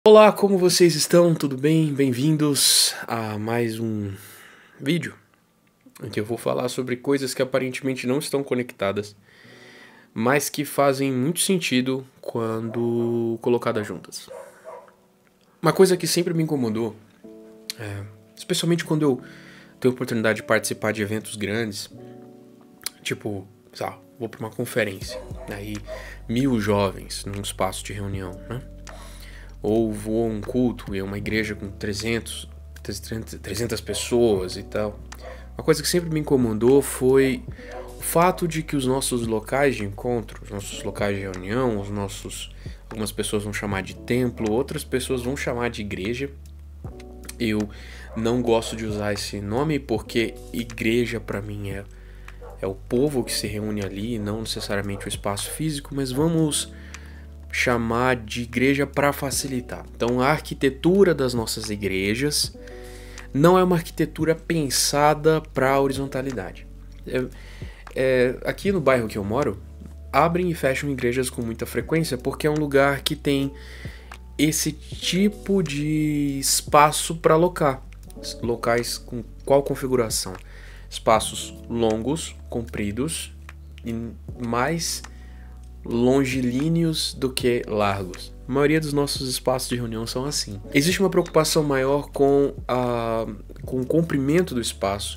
Olá, como vocês estão? Tudo bem? Bem-vindos a mais um vídeo em que eu vou falar sobre coisas que aparentemente não estão conectadas, mas que fazem muito sentido quando colocadas juntas. Uma coisa que sempre me incomodou, especialmente quando eu tenho a oportunidade de participar de eventos grandes, tipo, vou para uma conferência, aí 1000 jovens num espaço de reunião, né? Ou vou a um culto em uma igreja com 300 pessoas e tal. Uma coisa que sempre me incomodou foi o fato de que os nossos locais de encontro, os nossos locais de reunião, algumas pessoas vão chamar de templo, outras pessoas vão chamar de igreja. Eu não gosto de usar esse nome porque igreja para mim é o povo que se reúne ali, não necessariamente o espaço físico, mas vamos chamar de igreja para facilitar. Então, a arquitetura das nossas igrejas não é uma arquitetura pensada para horizontalidade. Aqui no bairro que eu moro, abrem e fecham igrejas com muita frequência porque é um lugar que tem esse tipo de espaço para alocar. Locais com qual configuração? Espaços longos, compridos e mais longilíneos do que largos. A maioria dos nossos espaços de reunião são assim. Existe uma preocupação maior com o comprimento do espaço.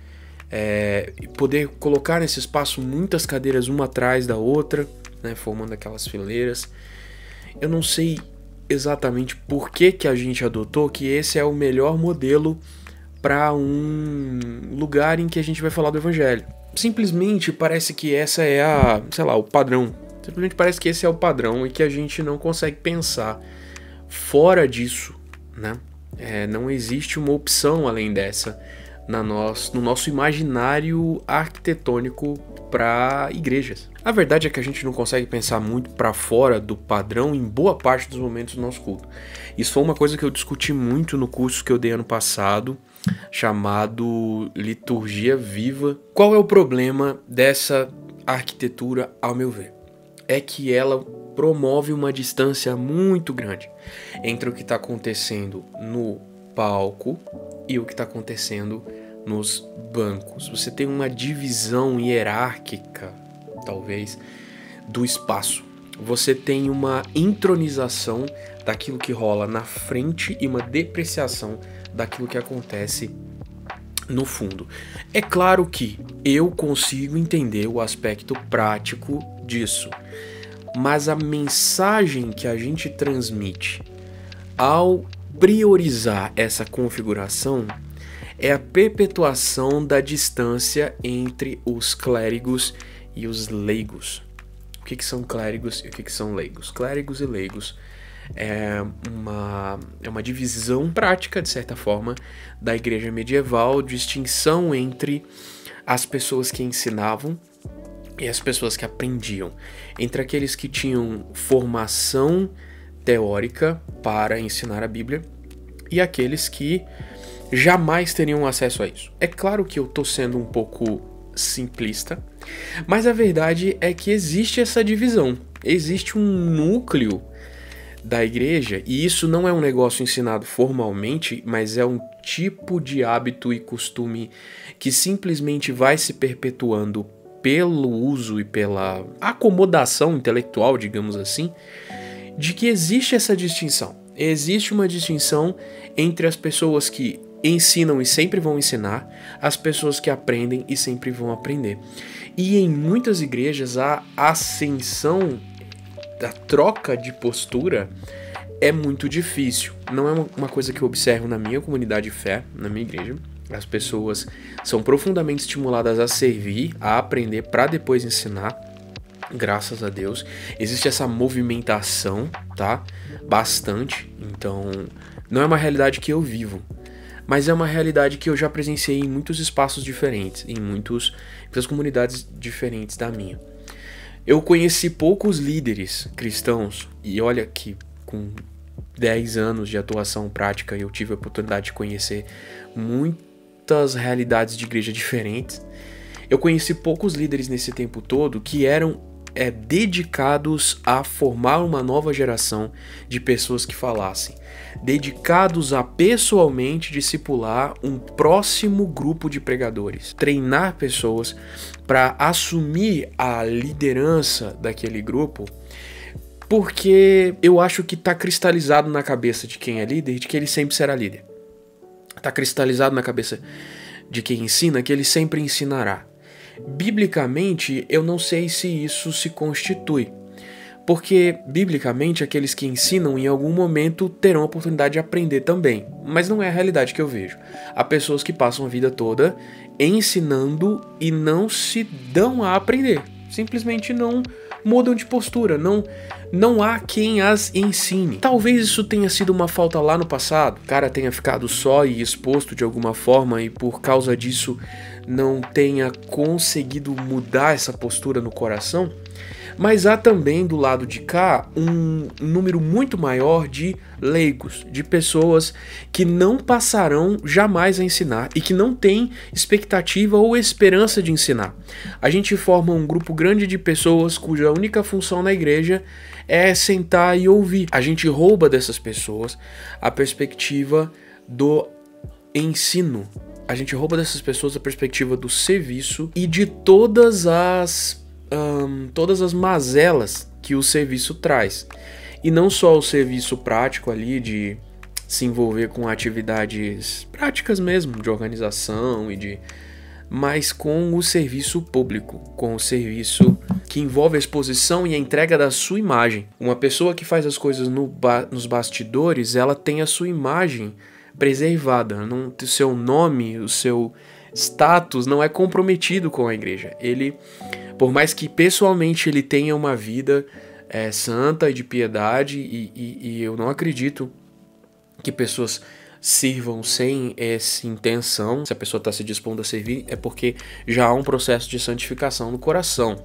Poder colocar nesse espaço muitas cadeiras uma atrás da outra, né, formando aquelas fileiras. Eu não sei exatamente por que a gente adotou que esse é o melhor modelo para um lugar em que a gente vai falar do evangelho. Simplesmente parece que essa é o padrão. Simplesmente parece que esse é o padrão e que a gente não consegue pensar fora disso, né? Não existe uma opção além dessa no nosso imaginário arquitetônico para igrejas. A verdade é que a gente não consegue pensar muito para fora do padrão em boa parte dos momentos do nosso culto. Isso foi uma coisa que eu discuti muito no curso que eu dei ano passado, chamado Liturgia Viva. Qual é o problema dessa arquitetura, ao meu ver? É que ela promove uma distância muito grande entre o que está acontecendo no palco e o que está acontecendo nos bancos. Você tem uma divisão hierárquica, talvez, do espaço. Você tem uma intronização daquilo que rola na frente e uma depreciação daquilo que acontece no fundo. É claro que eu consigo entender o aspecto prático disso, mas a mensagem que a gente transmite ao priorizar essa configuração é a perpetuação da distância entre os clérigos e os leigos. O que são clérigos e o que são leigos? Clérigos e leigos é uma divisão prática, de certa forma, da igreja medieval, distinção entre as pessoas que ensinavam e as pessoas que aprendiam, entre aqueles que tinham formação teórica para ensinar a Bíblia e aqueles que jamais teriam acesso a isso. É claro que eu estou sendo um pouco simplista, mas a verdade é que existe essa divisão, existe um núcleo da igreja, e isso não é um negócio ensinado formalmente, mas é um tipo de hábito e costume que simplesmente vai se perpetuando pelo uso e pela acomodação intelectual, digamos assim, de que existe essa distinção. Existe uma distinção entre as pessoas que ensinam e sempre vão ensinar, as pessoas que aprendem e sempre vão aprender. E em muitas igrejas a ascensão da troca de postura é muito difícil. Não é uma coisa que eu observo na minha comunidade de fé, na minha igreja. As pessoas são profundamente estimuladas a servir, a aprender para depois ensinar. Graças a Deus. Existe essa movimentação, tá? Bastante. Então, não é uma realidade que eu vivo, mas é uma realidade que eu já presenciei em muitos espaços diferentes, em muitas comunidades diferentes da minha. Eu conheci poucos líderes cristãos, e olha que com 10 anos de atuação prática eu tive a oportunidade de conhecer muitas realidades de igreja diferentes. Eu conheci poucos líderes nesse tempo todo que eram dedicados a formar uma nova geração de pessoas que falassem, dedicados a pessoalmente discipular um próximo grupo de pregadores, treinar pessoas para assumir a liderança daquele grupo, porque eu acho que está cristalizado na cabeça de quem é líder de que ele sempre será líder. Está cristalizado na cabeça de quem ensina que ele sempre ensinará. Biblicamente, eu não sei se isso se constitui, porque biblicamente aqueles que ensinam em algum momento terão a oportunidade de aprender também, mas não é a realidade que eu vejo. Há pessoas que passam a vida toda ensinando e não se dão a aprender, simplesmente não mudam de postura, não há quem as ensine. Talvez isso tenha sido uma falta lá no passado, o cara tenha ficado só e exposto de alguma forma e por causa disso não tenha conseguido mudar essa postura no coração, mas há também do lado de cá um número muito maior de leigos, de pessoas que não passarão jamais a ensinar e que não têm expectativa ou esperança de ensinar. A gente forma um grupo grande de pessoas cuja única função na igreja é sentar e ouvir. A gente rouba dessas pessoas a perspectiva do ensino. A gente rouba dessas pessoas a perspectiva do serviço e de todas as mazelas que o serviço traz. E não só o serviço prático ali de se envolver com atividades práticas mesmo, de organização mas com o serviço público, com o serviço que envolve a exposição e a entrega da sua imagem. Uma pessoa que faz as coisas nos bastidores, ela tem a sua imagem preservada, o seu nome, o seu status não é comprometido com a igreja. Ele, por mais que pessoalmente ele tenha uma vida santa e de piedade, e eu não acredito que pessoas sirvam sem essa intenção. Se a pessoa está se dispondo a servir, é porque já há um processo de santificação no coração.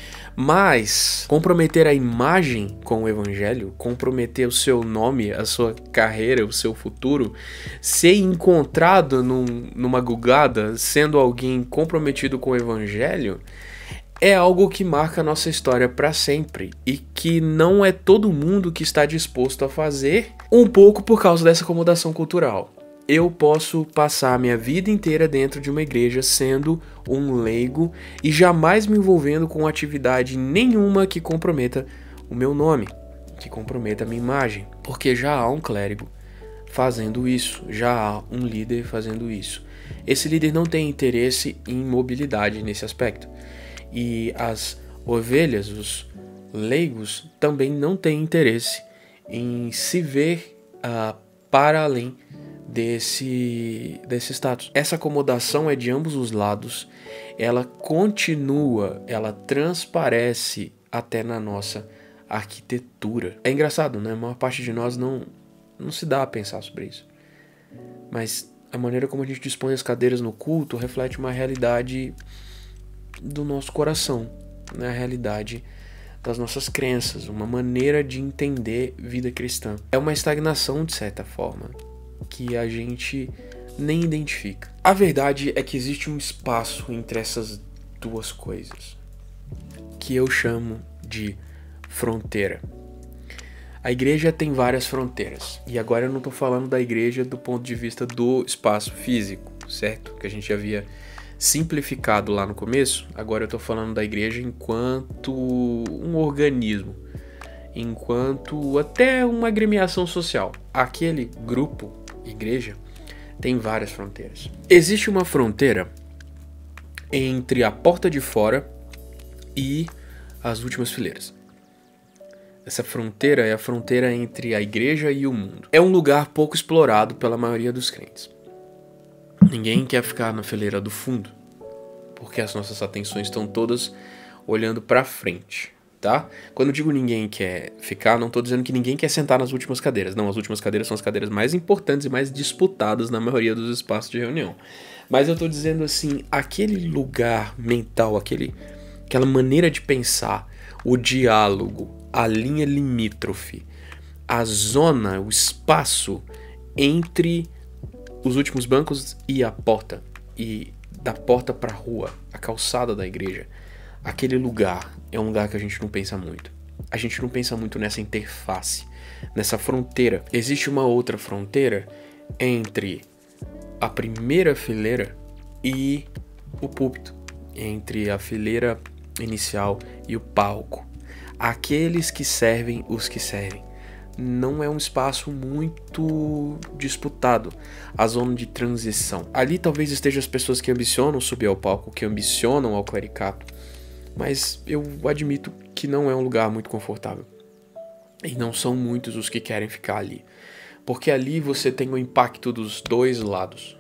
Mas comprometer a imagem com o evangelho, comprometer o seu nome, a sua carreira, o seu futuro, ser encontrado numa gugada, sendo alguém comprometido com o evangelho, é algo que marca a nossa história para sempre e que não é todo mundo que está disposto a fazer, um pouco por causa dessa acomodação cultural. Eu posso passar a minha vida inteira dentro de uma igreja sendo um leigo e jamais me envolvendo com atividade nenhuma que comprometa o meu nome, que comprometa a minha imagem, porque já há um clérigo fazendo isso, já há um líder fazendo isso. Esse líder não tem interesse em mobilidade nesse aspecto. E as ovelhas, os leigos, também não têm interesse em se ver para além desse status. Essa acomodação é de ambos os lados, ela continua, ela transparece até na nossa arquitetura. É engraçado, né? A maior parte de nós não se dá a pensar sobre isso. Mas a maneira como a gente dispõe as cadeiras no culto reflete uma realidade do nosso coração, na realidade das nossas crenças, uma maneira de entender vida cristã. É uma estagnação, de certa forma, que a gente nem identifica. A verdade é que existe um espaço entre essas duas coisas, que eu chamo de fronteira. A igreja tem várias fronteiras, e agora eu não estou falando da igreja do ponto de vista do espaço físico, certo? Que a gente havia simplificado lá no começo. Agora eu estou falando da igreja enquanto um organismo, enquanto até uma agremiação social. Aquele grupo, igreja, tem várias fronteiras. Existe uma fronteira entre a porta de fora e as últimas fileiras. Essa fronteira é a fronteira entre a igreja e o mundo. É um lugar pouco explorado pela maioria dos crentes. Ninguém quer ficar na fileira do fundo, porque as nossas atenções estão todas olhando para frente, tá? Quando eu digo ninguém quer ficar, não estou dizendo que ninguém quer sentar nas últimas cadeiras. Não, as últimas cadeiras são as cadeiras mais importantes e mais disputadas na maioria dos espaços de reunião. Mas eu estou dizendo assim, aquele lugar mental, aquela maneira de pensar, o diálogo, a linha limítrofe, a zona, o espaço entre os últimos bancos e a porta, e da porta para a rua, a calçada da igreja. aquele lugar é um lugar que a gente não pensa muito. A gente não pensa muito nessa interface, nessa fronteira. Existe uma outra fronteira entre a primeira fileira e o púlpito, entre a fileira inicial e o palco. Aqueles que servem os que servem. Não é um espaço muito disputado, a zona de transição. Ali talvez estejam as pessoas que ambicionam subir ao palco, que ambicionam ao clericato, mas eu admito que não é um lugar muito confortável. E não são muitos os que querem ficar ali, porque ali você tem o impacto dos dois lados.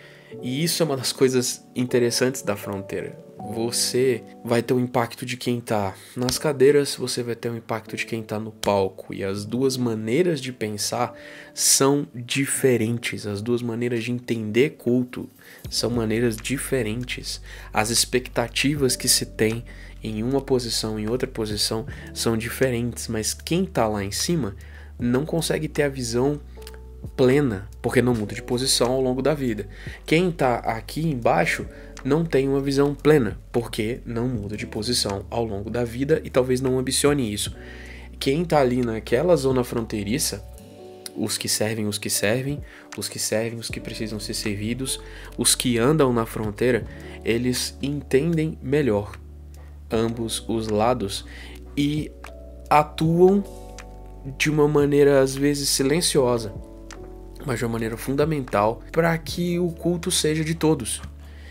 E isso é uma das coisas interessantes da fronteira. Você vai ter o impacto de quem tá nas cadeiras, você vai ter o impacto de quem tá no palco. E as duas maneiras de pensar são diferentes. As duas maneiras de entender culto são maneiras diferentes. As expectativas que se tem em uma posição e em outra posição são diferentes. Mas quem tá lá em cima não consegue ter a visão plena, porque não muda de posição ao longo da vida. Quem tá aqui embaixo não tem uma visão plena, porque não muda de posição ao longo da vida e talvez não ambicione isso. Quem tá ali naquela zona fronteiriça, os que servem os que servem, os que servem os que precisam ser servidos, os que andam na fronteira, eles entendem melhor ambos os lados e atuam de uma maneira às vezes silenciosa, mas de uma maneira fundamental para que o culto seja de todos.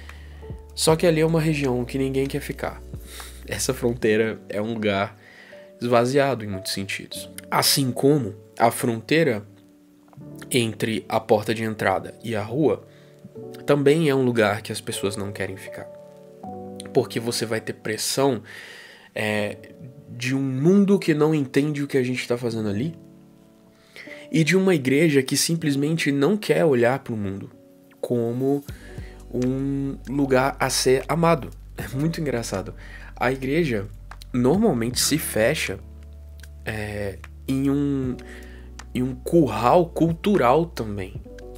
Só que ali é uma região que ninguém quer ficar. Essa fronteira é um lugar esvaziado em muitos sentidos. Assim como a fronteira entre a porta de entrada e a rua também é um lugar que as pessoas não querem ficar. Porque você vai ter pressão de um mundo que não entende o que a gente está fazendo ali, e de uma igreja que simplesmente não quer olhar para o mundo como um lugar a ser amado. É muito engraçado. A igreja normalmente se fecha em um curral cultural também.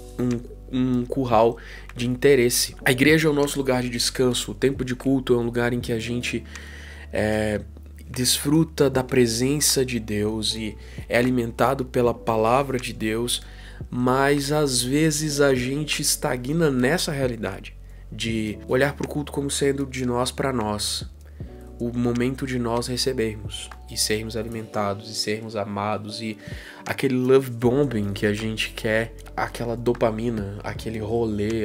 Um curral de interesse. A igreja é o nosso lugar de descanso. O tempo de culto é um lugar em que a gente desfruta da presença de Deus e é alimentado pela palavra de Deus, mas às vezes a gente estagna nessa realidade de olhar para o culto como sendo de nós para nós, o momento de nós recebermos e sermos alimentados e sermos amados, e aquele love bombing que a gente quer, aquela dopamina, aquele rolê,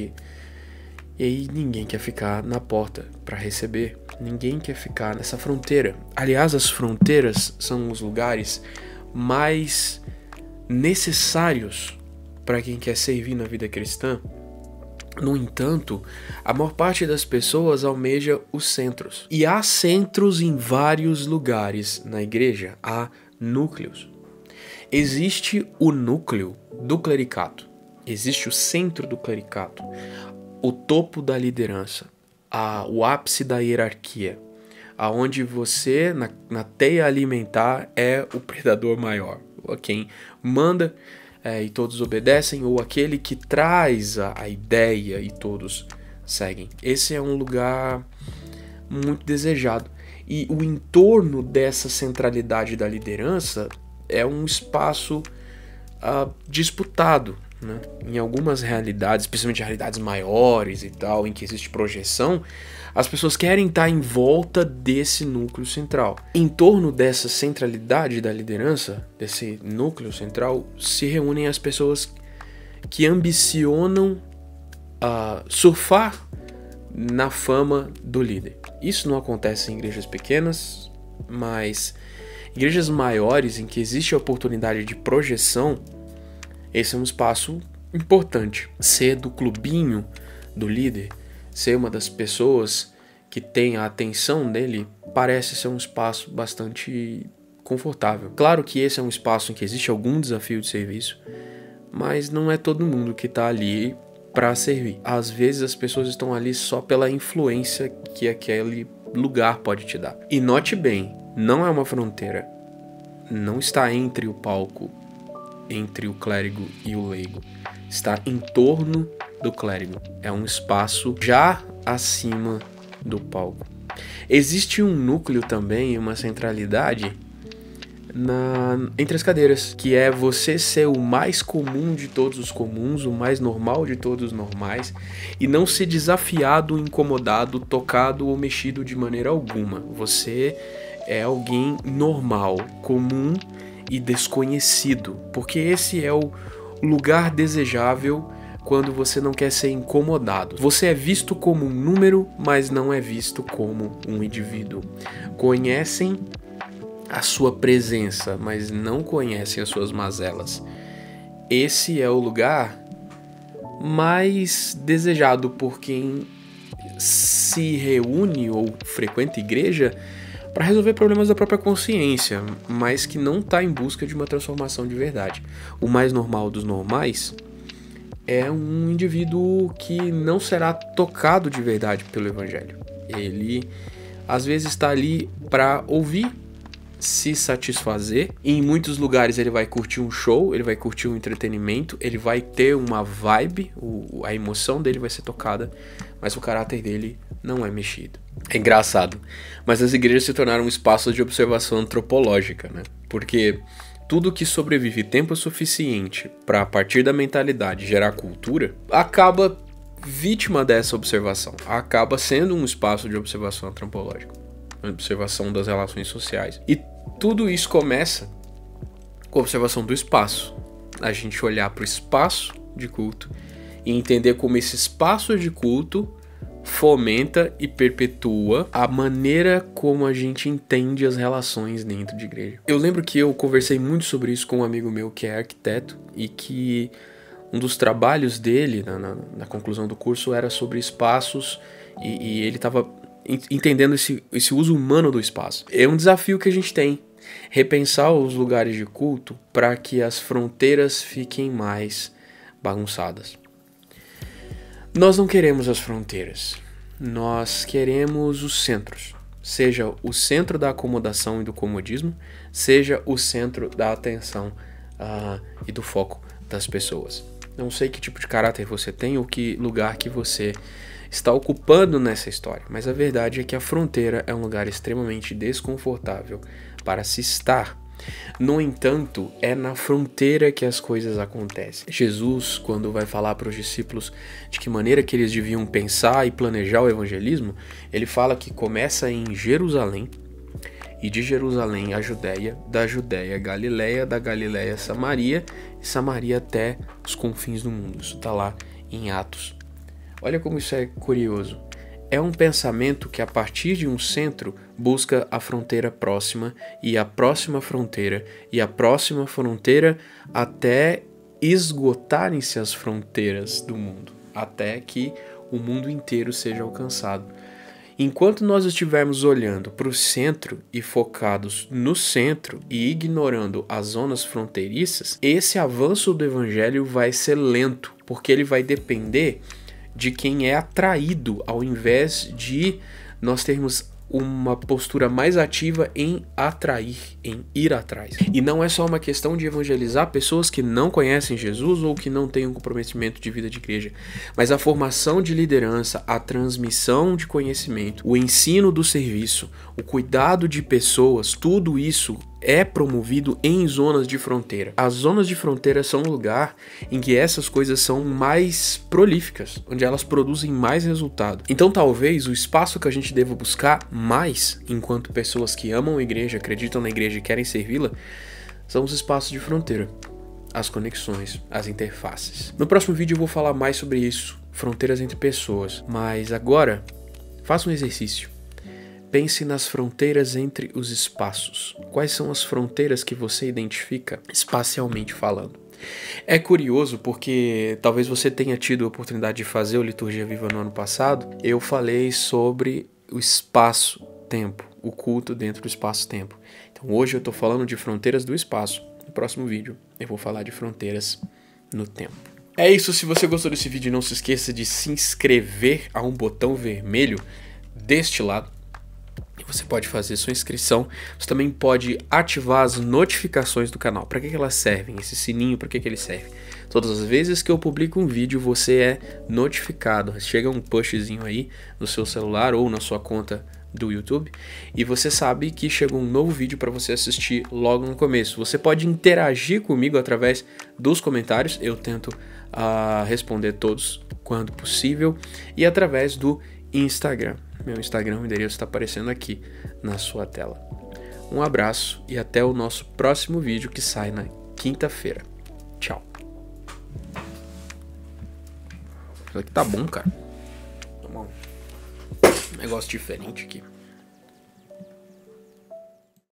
e aí ninguém quer ficar na porta para receber. Ninguém quer ficar nessa fronteira. Aliás, as fronteiras são os lugares mais necessários para quem quer servir na vida cristã. No entanto, a maior parte das pessoas almeja os centros. E há centros em vários lugares na igreja. Há núcleos. Existe o núcleo do clericato. Existe o centro do clericato. O topo da liderança. O ápice da hierarquia, aonde você, na teia alimentar, é o predador maior, quem manda e todos obedecem, ou aquele que traz a ideia e todos seguem. Esse é um lugar muito desejado, e o entorno dessa centralidade da liderança é um espaço disputado. Né? Em algumas realidades, especialmente realidades maiores e tal, em que existe projeção, as pessoas querem estar em volta desse núcleo central. Em torno dessa centralidade da liderança, desse núcleo central, se reúnem as pessoas que ambicionam surfar na fama do líder. Isso não acontece em igrejas pequenas, mas igrejas maiores em que existe a oportunidade de projeção, esse é um espaço importante. Ser do clubinho do líder, ser uma das pessoas que tem a atenção dele, parece ser um espaço bastante confortável. Claro que esse é um espaço em que existe algum desafio de serviço, mas não é todo mundo que está ali para servir. Às vezes as pessoas estão ali só pela influência que aquele lugar pode te dar. E note bem, não é uma fronteira. Não está entre o palco, entre o clérigo e o leigo. Está em torno do clérigo. É um espaço já acima do palco. Existe um núcleo também, uma centralidade entre as cadeiras, que é você ser o mais comum de todos os comuns, o mais normal de todos os normais, e não ser desafiado, incomodado, tocado ou mexido de maneira alguma. Você é alguém normal, comum e desconhecido, porque esse é o lugar desejável quando você não quer ser incomodado. Você é visto como um número, mas não é visto como um indivíduo. Conhecem a sua presença, mas não conhecem as suas mazelas. Esse é o lugar mais desejado por quem se reúne ou frequenta igreja para resolver problemas da própria consciência, mas que não está em busca de uma transformação de verdade. O mais normal dos normais é um indivíduo que não será tocado de verdade pelo evangelho. Ele às vezes está ali para ouvir, se satisfazer. E em muitos lugares ele vai curtir um show, ele vai curtir um entretenimento, ele vai ter uma vibe, a emoção dele vai ser tocada, mas o caráter dele não é mexido. É engraçado, mas as igrejas se tornaram um espaço de observação antropológica, né? Porque tudo que sobrevive tempo suficiente para, a partir da mentalidade, gerar cultura, acaba vítima dessa observação, acaba sendo um espaço de observação antropológica, observação das relações sociais. E tudo isso começa com a observação do espaço. A gente olhar para o espaço de culto e entender como esse espaço de culto fomenta e perpetua a maneira como a gente entende as relações dentro de igreja. Eu lembro que eu conversei muito sobre isso com um amigo meu que é arquiteto e que um dos trabalhos dele na conclusão do curso era sobre espaços e ele estava entendendo esse uso humano do espaço. É um desafio que a gente tem, repensar os lugares de culto para que as fronteiras fiquem mais bagunçadas. Nós não queremos as fronteiras, nós queremos os centros, seja o centro da acomodação e do comodismo, seja o centro da atenção e do foco das pessoas. Não sei que tipo de caráter você tem ou que lugar que você está ocupando nessa história, mas a verdade é que a fronteira é um lugar extremamente desconfortável para se estar. No entanto, é na fronteira que as coisas acontecem. Jesus, quando vai falar para os discípulos de que maneira que eles deviam pensar e planejar o evangelismo, ele fala que começa em Jerusalém, e de Jerusalém a Judéia, da Judéia a Galileia, da Galileia a Samaria, e Samaria até os confins do mundo. Isso está lá em Atos. Olha como isso é curioso. É um pensamento que a partir de um centro busca a fronteira próxima e a próxima fronteira e a próxima fronteira até esgotarem-se as fronteiras do mundo, até que o mundo inteiro seja alcançado. Enquanto nós estivermos olhando para o centro e focados no centro e ignorando as zonas fronteiriças, esse avanço do evangelho vai ser lento, porque ele vai depender de quem é atraído, ao invés de nós termos uma postura mais ativa em atrair, em ir atrás. E não é só uma questão de evangelizar pessoas que não conhecem Jesus ou que não têm um comprometimento de vida de igreja, mas a formação de liderança, a transmissão de conhecimento, o ensino do serviço, o cuidado de pessoas, tudo isso é promovido em zonas de fronteira. As zonas de fronteira são um lugar em que essas coisas são mais prolíficas, onde elas produzem mais resultado. Então talvez o espaço que a gente deva buscar mais, enquanto pessoas que amam a igreja, acreditam na igreja e querem servi-la, são os espaços de fronteira, as conexões, as interfaces. No próximo vídeo eu vou falar mais sobre isso, fronteiras entre pessoas, mas agora faça um exercício. Pense nas fronteiras entre os espaços. Quais são as fronteiras que você identifica espacialmente falando? É curioso porque talvez você tenha tido a oportunidade de fazer o Liturgia Viva no ano passado. Eu falei sobre o espaço-tempo, o culto dentro do espaço-tempo. Então hoje eu estou falando de fronteiras do espaço. No próximo vídeo eu vou falar de fronteiras no tempo. É isso, se você gostou desse vídeo, não se esqueça de se inscrever. Há um botão vermelho deste lado. Você pode fazer sua inscrição, você também pode ativar as notificações do canal. Para que elas servem? Esse sininho, para que ele serve? Todas as vezes que eu publico um vídeo, você é notificado. Chega um pushzinho aí no seu celular ou na sua conta do YouTube, e você sabe que chegou um novo vídeo para você assistir logo no começo. Você pode interagir comigo através dos comentários, eu tento responder todos quando possível, e através do Instagram. Meu Instagram, o endereço está aparecendo aqui na sua tela. Um abraço e até o nosso próximo vídeo que sai na quinta-feira. Tchau. Isso aqui tá bom, cara. Tá bom. Um negócio diferente aqui.